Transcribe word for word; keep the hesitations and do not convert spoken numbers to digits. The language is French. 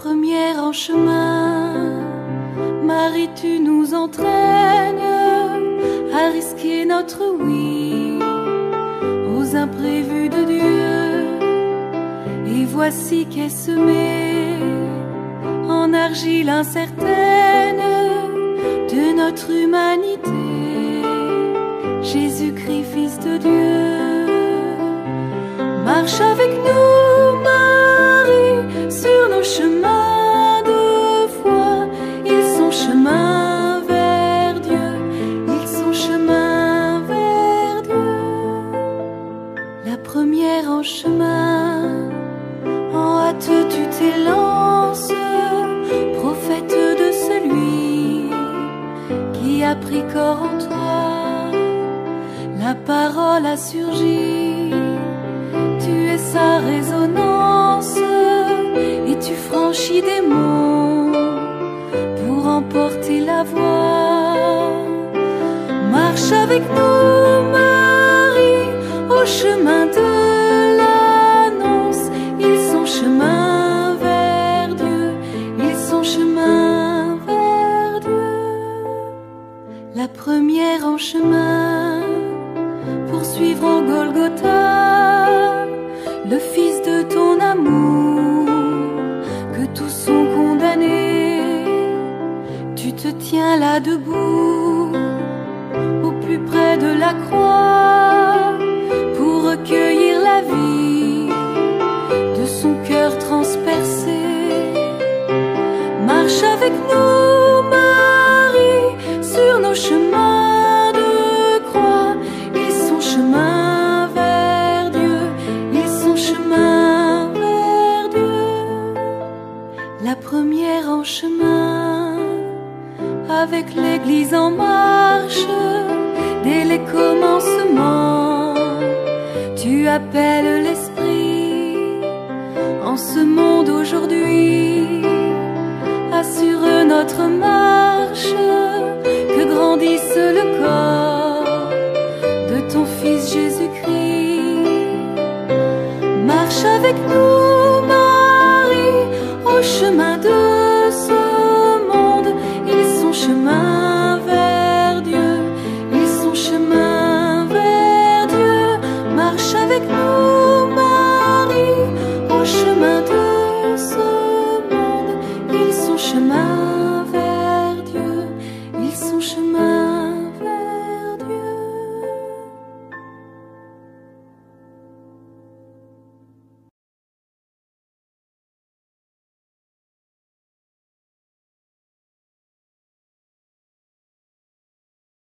première en chemin. Marie, tu nous entraînes à risquer notre oui aux imprévus de Dieu. Et voici qu'est semée en argile incertaine de notre humanité, Jésus-Christ, Fils de Dieu. Marche avec nous, Marie, sur nos chemins de foi. Ils sont chemin vers Dieu, ils sont chemin vers Dieu. La première en chemin, en hâte tu t'élances, prophète de celui qui a pris corps en toi. La parole a surgi, tu es sa résonance, et tu franchis des monts pour emporter la voix. Marche avec nous, Marie, au chemin de l'annonce. Ils sont chemin vers Dieu, ils sont chemin vers Dieu. La première en chemin pour suivre au Golgotha le Fils de ton amour, que tous sont condamnés. Tu te tiens là debout, au plus près de la croix, pour recueillir la vie de son cœur transpercé. Marche avec nous, Marie, sur nos chemins de croix. Ils sont chemin vers Dieu, ils sont chemin vers Dieu. La première en chemin, avec l'Église en marche, dès les commencements, tu appelles l'Esprit en ce monde aujourd'hui. Assure notre marche, que grandisse le corps de ton Fils Jésus-Christ. Marche avec nous, Marie, au chemin de ce monde. Ils sont chemin vers Dieu, ils sont chemin vers Dieu. Marche avec nous, Marie, au chemin de ce monde. Ils sont chemin vers Dieu, ils sont chemin